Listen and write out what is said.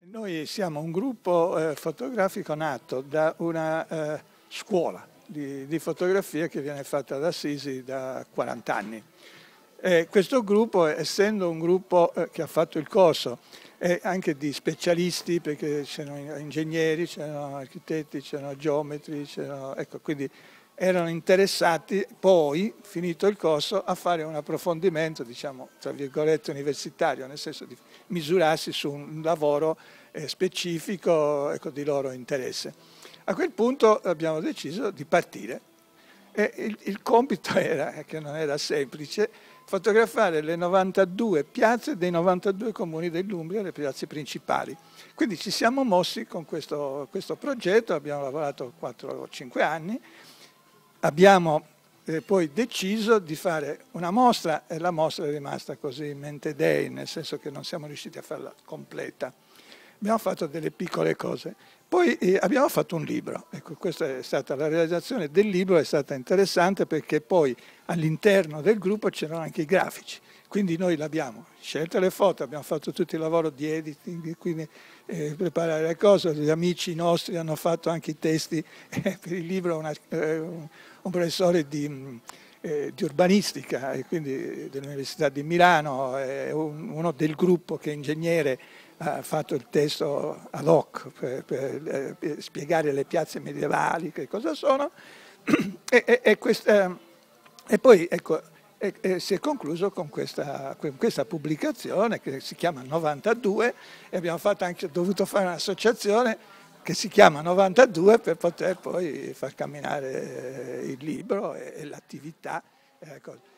Noi siamo un gruppo fotografico nato da una scuola di fotografia che viene fatta ad Assisi da 40 anni. Questo gruppo, essendo un gruppo che ha fatto il corso anche di specialisti, perché c'erano ingegneri, c'erano architetti, c'erano geometri, ecco, quindi erano interessati poi, finito il corso, a fare un approfondimento, diciamo, tra virgolette, universitario, nel senso di misurarsi su un lavoro specifico, ecco, di loro interesse. A quel punto abbiamo deciso di partire e il compito era, che non era semplice, fotografare le 92 piazze dei 92 comuni dell'Umbria, le piazze principali. Quindi ci siamo mossi con questo progetto, abbiamo lavorato 4 o 5 anni, abbiamo poi deciso di fare una mostra e la mostra è rimasta così mente dei, nel senso che non siamo riusciti a farla completa. Abbiamo fatto delle piccole cose. Poi abbiamo fatto un libro, ecco, questa è stata la realizzazione del libro, è stata interessante perché poi all'interno del gruppo c'erano anche i grafici, quindi noi l'abbiamo scelto le foto, abbiamo fatto tutto il lavoro di editing, quindi preparare le cose, gli amici nostri hanno fatto anche i testi per il libro, un professore di urbanistica, e quindi dell'Università di Milano, uno del gruppo che è ingegnere, ha fatto il testo ad hoc per spiegare le piazze medievali, che cosa sono, e poi ecco, si è concluso con questa pubblicazione che si chiama 92 e abbiamo dovuto fare un'associazione che si chiama 92 per poter poi far camminare il libro e l'attività. Ecco.